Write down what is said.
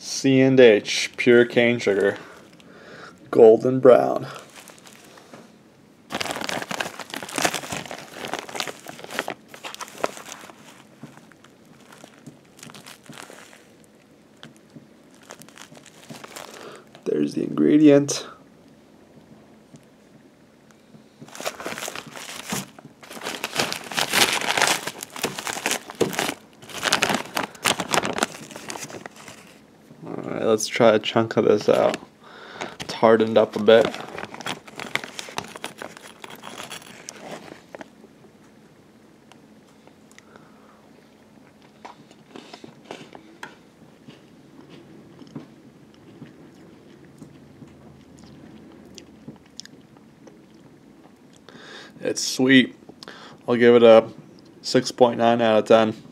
C&H, pure cane sugar, golden brown. There's the ingredient. Alright, let's try a chunk of this out. It's hardened up a bit. It's sweet. I'll give it a 6.9 out of 10.